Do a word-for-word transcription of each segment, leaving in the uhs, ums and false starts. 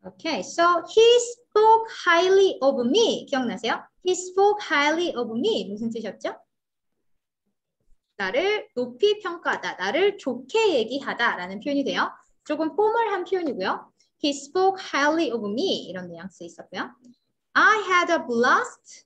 Okay, so he spoke highly of me. 기억나세요? He spoke highly of me. 무슨 뜻이었죠? 나를 높이 평가하다, 나를 좋게 얘기하다라는 표현이 돼요. 조금 포멀한 표현이고요. He spoke highly of me. 이런 뉘앙스 있었고요. I had a blast.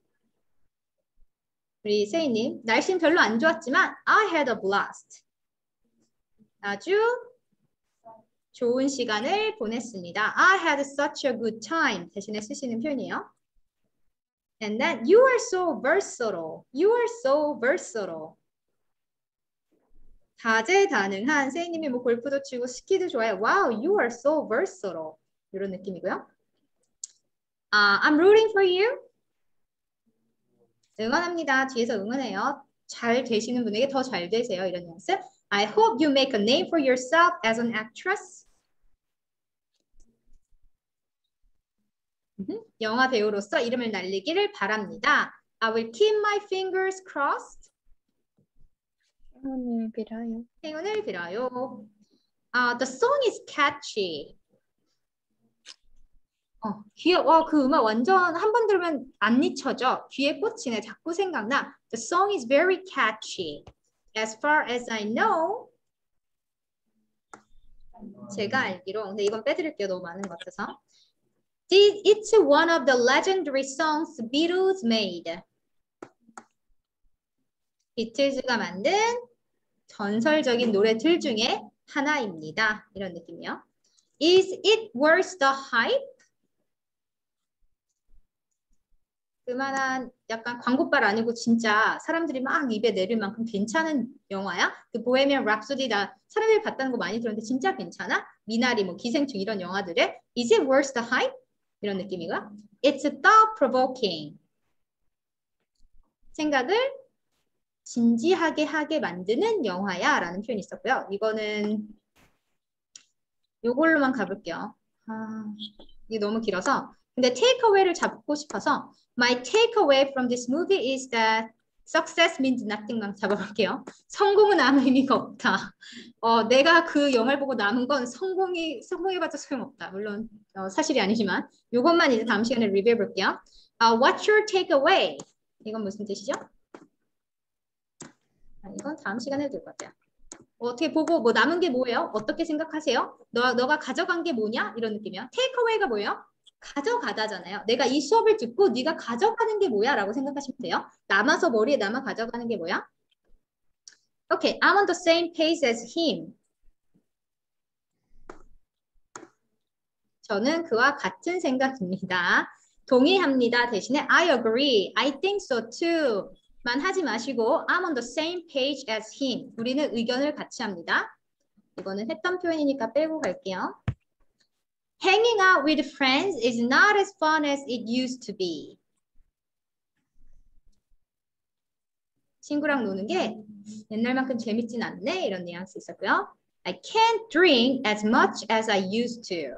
우리 세이님, 날씨는 별로 안 좋았지만 I had a blast. 아주 좋은 시간을 보냈습니다. I had such a good time. 대신에 쓰시는 표현이에요. And then you are so versatile. You are so versatile. 다재다능한 세이님이 뭐 골프도 치고 스키도 좋아요. Wow, you are so versatile. 이런 느낌이고요. Uh, I'm rooting for you. 응원합니다. 뒤에서 응원해요. 잘 되시는 분에게 더 잘 되세요. 이런 뉘앙스. I hope you make a name for yourself as an actress. 영화 배우로서 이름을 날리기를 바랍니다. I will keep my fingers crossed. 행운을 빌어요. 행운을 빌어요. Uh, the song is catchy. 어, 귀에, 와, 그 음악 완전 한 번 들으면 안 잊혀져. 귀에 꽂히네. 자꾸 생각나. The song is very catchy. As far as I know. 제가 알기로. 근데 이건 빼드릴게요. 너무 많은 것 같아서. It's one of the legendary songs the Beatles made. 비틀즈가 만든 전설적인 노래들 중에 하나입니다. 이런 느낌이요. Is it worth the hype? 그만한 약간 광고빨 아니고 진짜 사람들이 막 입에 내릴 만큼 괜찮은 영화야? 그 보헤미안 랩소디 나 사람들이 봤다는 거 많이 들었는데 진짜 괜찮아? 미나리 뭐 기생충 이런 영화들에 Is it worth the hype? 이런 느낌이고요. It's thought-provoking. 생각을 진지하게 하게 만드는 영화야 라는 표현이 있었고요. 이거는 이걸로만 가볼게요. 아, 이게 너무 길어서. 근데 takeaway를 잡고 싶어서 My takeaway from this movie is that success means nothing만 잡아볼게요. 성공은 아무 의미가 없다. 어, 내가 그 영화를 보고 남은 건 성공이, 성공해봤자 소용없다. 물론 어, 사실이 아니지만 이것만 이제 다음 시간에 리뷰해볼게요. Uh, what's your takeaway? 이건 무슨 뜻이죠? 아, 이건 다음 시간에 해도 될 것 같아요. 어떻게 보고 뭐 남은 게 뭐예요? 어떻게 생각하세요? 너, 너가 가져간 게 뭐냐? 이런 느낌이요. 테이크어웨이가 뭐예요? 가져가다잖아요. 내가 이 수업을 듣고 네가 가져가는 게 뭐야? 라고 생각하시면 돼요. 남아서 머리에 남아 가져가는 게 뭐야? Okay, I'm on the same page as him. 저는 그와 같은 생각입니다. 동의합니다. 대신에 I agree. I think so too. 만 하지 마시고 I'm on the same page as him. 우리는 의견을 같이 합니다. 이거는 했던 표현이니까 빼고 갈게요. Hanging out with friends is not as fun as it used to be. 친구랑 노는 게 옛날만큼 재밌진 않네. 이런 뉘앙스 있었고요. I can't drink as much as I used to.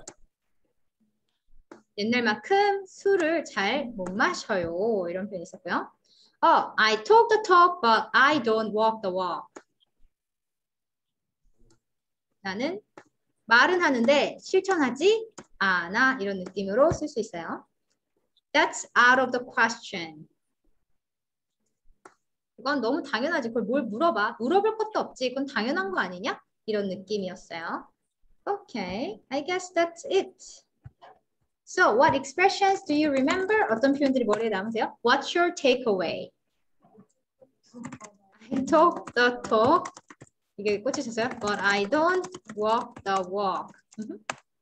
옛날만큼 술을 잘 못 마셔요. 이런 표현이 있었고요. Oh, I talk the talk, but I don't walk the walk. 나는 말은 하는데 실천하지 않아. 이런 느낌으로 쓸 수 있어요. That's out of the question. 이건 너무 당연하지. 그걸 뭘 물어봐. 물어볼 것도 없지. 그건 당연한 거 아니냐? 이런 느낌이었어요. Okay, I guess that's it. So, what expressions do you remember? 어떤 표현들이 머리에 남으세요? What's your takeaway? I talk the talk. 이게 꽂히셨어요? But I don't walk the walk. Mm-hmm.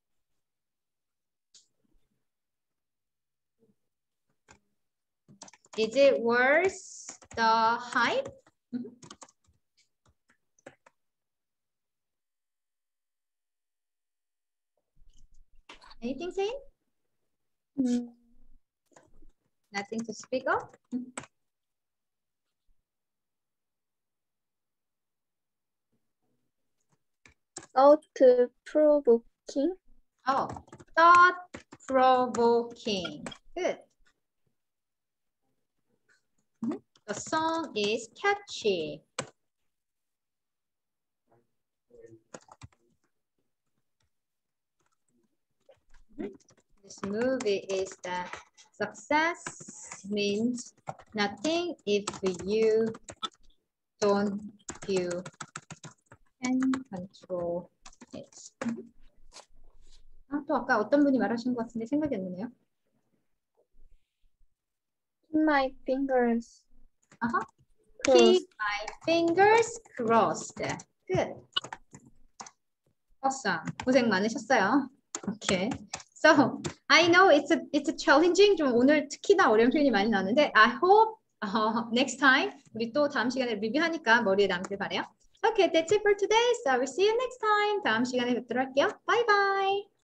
Is it worth the hype? Mm-hmm. Anything saying? 음, Nothing to speak of? Mm-hmm. thought-provoking. Oh, thought-provoking. Good. Mm-hmm. The song is catchy. Mm-hmm. this movie is that success means nothing if you don't feel and control it. 아, 또 아까 어떤 분이 말하신 것 같은데 생각이 안 나네요. Keep my fingers 아하. crossed. Keep my fingers crossed. Good. Awesome. 고생 많으셨어요. Okay. So I know it's a it's a challenging. 좀 오늘 특히나 어려운 표현이 많이 나왔는데 I hope uh, next time 우리 또 다음 시간에 리뷰하니까 머리에 남길 바래요. Okay, that's it for today. So I will see you next time. 다음 시간에 뵙도록 할게요. Bye bye.